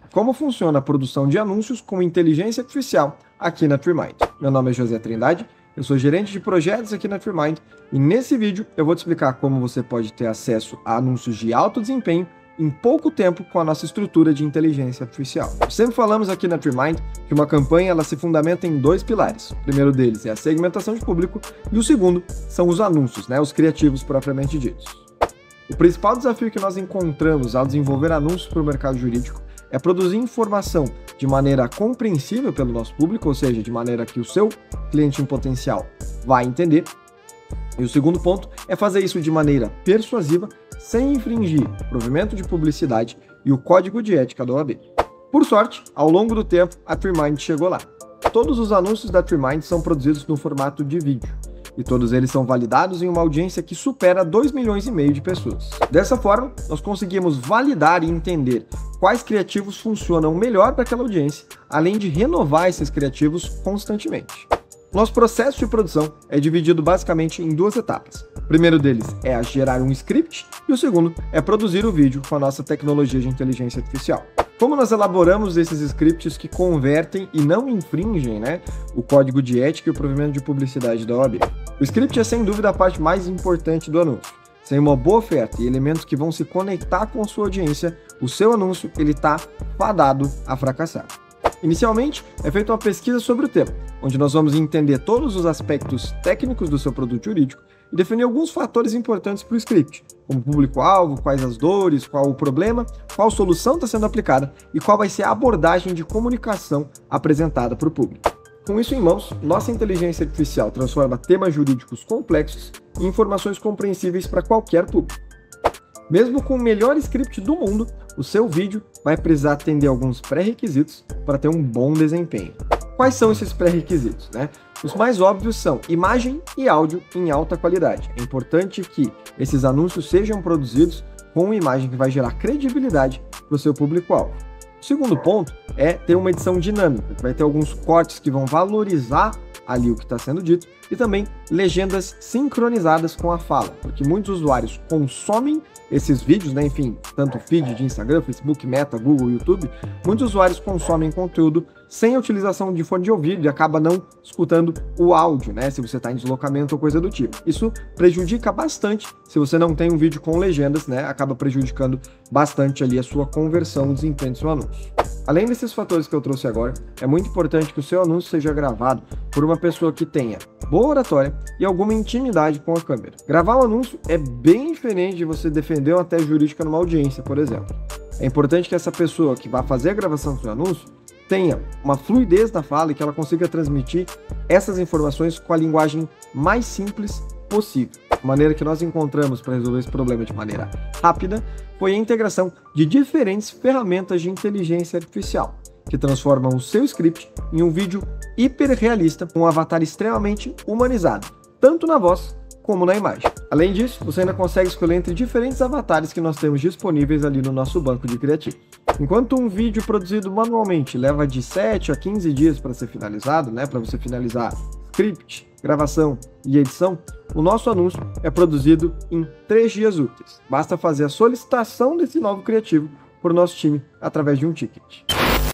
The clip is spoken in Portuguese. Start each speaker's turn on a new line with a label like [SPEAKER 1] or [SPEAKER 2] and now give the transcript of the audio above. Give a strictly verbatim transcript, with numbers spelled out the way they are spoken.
[SPEAKER 1] como funciona a produção de anúncios com inteligência artificial aqui na TreeMind. Meu nome é José Trindade, eu sou gerente de projetos aqui na TreeMind e nesse vídeo eu vou te explicar como você pode ter acesso a anúncios de alto desempenho em pouco tempo com a nossa estrutura de inteligência artificial. Sempre falamos aqui na TreeMind que uma campanha ela se fundamenta em dois pilares. O primeiro deles é a segmentação de público e o segundo são os anúncios, né, os criativos propriamente ditos. O principal desafio que nós encontramos ao desenvolver anúncios para o mercado jurídico é produzir informação de maneira compreensível pelo nosso público, ou seja, de maneira que o seu cliente em potencial vai entender. E o segundo ponto é fazer isso de maneira persuasiva, sem infringir o provimento de publicidade e o código de ética da O A B. Por sorte, ao longo do tempo, a TreeMind chegou lá. Todos os anúncios da TreeMind são produzidos no formato de vídeo, e todos eles são validados em uma audiência que supera dois milhões e meio de pessoas. Dessa forma, nós conseguimos validar e entender quais criativos funcionam melhor para aquela audiência, além de renovar esses criativos constantemente. Nosso processo de produção é dividido basicamente em duas etapas. O primeiro deles é a gerar um script e o segundo é produzir o vídeo com a nossa tecnologia de inteligência artificial. Como nós elaboramos esses scripts que convertem e não infringem, né, o código de ética e o provimento de publicidade da O A B? O script é sem dúvida a parte mais importante do anúncio. Sem uma boa oferta e elementos que vão se conectar com a sua audiência, o seu anúncio ele está fadado a fracassar. Inicialmente, é feita uma pesquisa sobre o tema, onde nós vamos entender todos os aspectos técnicos do seu produto jurídico e definir alguns fatores importantes para o script, como público-alvo, quais as dores, qual o problema, qual solução está sendo aplicada e qual vai ser a abordagem de comunicação apresentada para o público. Com isso em mãos, nossa inteligência artificial transforma temas jurídicos complexos em informações compreensíveis para qualquer público. Mesmo com o melhor script do mundo, o seu vídeo vai precisar atender alguns pré-requisitos para ter um bom desempenho. Quais são esses pré-requisitos, né? Os mais óbvios são imagem e áudio em alta qualidade. É importante que esses anúncios sejam produzidos com uma imagem que vai gerar credibilidade para o seu público-alvo. O segundo ponto é ter uma edição dinâmica, que vai ter alguns cortes que vão valorizar ali o que está sendo dito e também legendas sincronizadas com a fala, porque muitos usuários consomem esses vídeos, né? Enfim, tanto feed de Instagram, Facebook, Meta, Google, YouTube, muitos usuários consomem conteúdo sem a utilização de fone de ouvido e acaba não escutando o áudio, né? Se você está em deslocamento ou coisa do tipo. Isso prejudica bastante se você não tem um vídeo com legendas, né? Acaba prejudicando bastante ali a sua conversão, o desempenho do seu anúncio. Além desses fatores que eu trouxe agora, é muito importante que o seu anúncio seja gravado por uma pessoa que tenha boa oratória e alguma intimidade com a câmera. Gravar um anúncio é bem diferente de você defender uma tese jurídica numa audiência, por exemplo. É importante que essa pessoa que vai fazer a gravação do seu anúncio tenha uma fluidez na fala e que ela consiga transmitir essas informações com a linguagem mais simples possível. A maneira que nós encontramos para resolver esse problema de maneira rápida foi a integração de diferentes ferramentas de inteligência artificial, que transformam o seu script em um vídeo hiperrealista com um avatar extremamente humanizado, tanto na voz como na imagem. Além disso, você ainda consegue escolher entre diferentes avatares que nós temos disponíveis ali no nosso banco de criativos. Enquanto um vídeo produzido manualmente leva de sete a quinze dias para ser finalizado, né, para você finalizar script, gravação e edição, o nosso anúncio é produzido em três dias úteis. Basta fazer a solicitação desse novo criativo por nosso time através de um ticket.